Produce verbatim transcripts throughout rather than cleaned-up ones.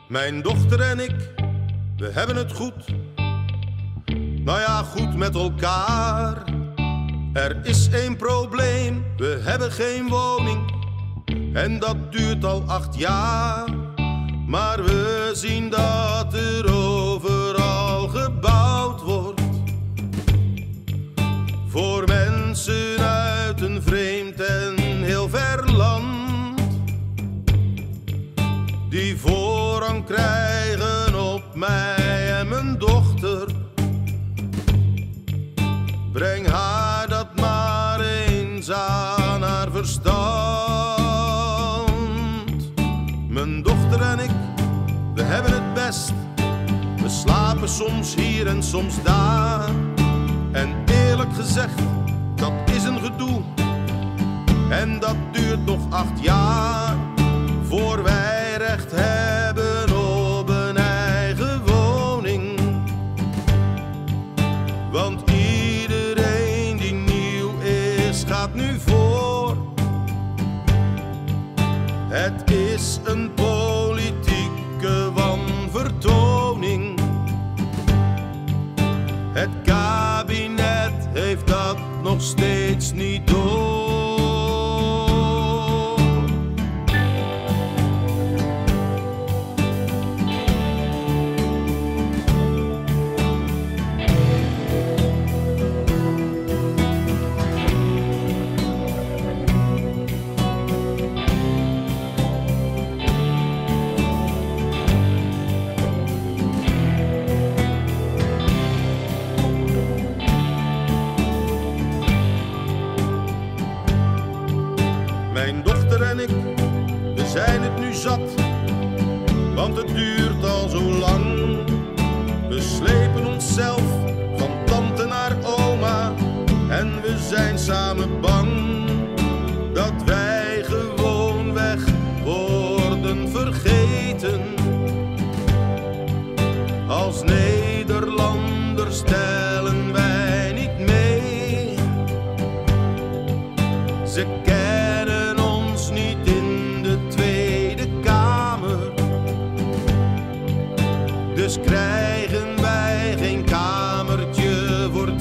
Mijn dochter en ik, we hebben het goed. Nou ja, goed met elkaar. Er is één probleem, we hebben geen woning. En dat duurt al acht jaar. Maar we zien dat er overal gebouwd wordt. Voor mensen uit een vreemd en heel ver land. Die voorrang krijgen op mij en mijn dochter. Breng haar dat maar eens aan haar verstand. Mijn dochter en ik, we hebben het best. We slapen soms hier en soms daar. En eerlijk gezegd, dat is een gedoe. En dat duurt nog acht jaar. Voor wij recht hebben op een eigen woning. Want iedereen die nieuw is, gaat nu voor. Het is een politieke wanvertoning. Het kabinet heeft dat nog steeds niet door. Mijn dochter en ik, we zijn het nu zat, want het duurt al zo lang. We slepen onszelf van tante naar oma en we zijn samen bang dat wij gewoonweg worden vergeten. Als Nederlanders stellen wij niet mee. Ze kennen ons niet in de Tweede Kamer. Dus krijgen wij geen kamertje voor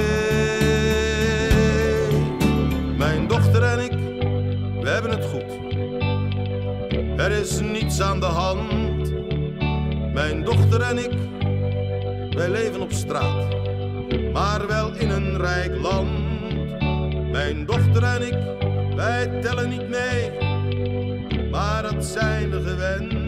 twee. Mijn dochter en ik, we hebben het goed. Er is niets aan de hand. Mijn dochter en ik, wij leven op straat, maar wel in een rijk land. Mijn dochter en ik, wij tellen niet mee, maar dat zijn we gewend.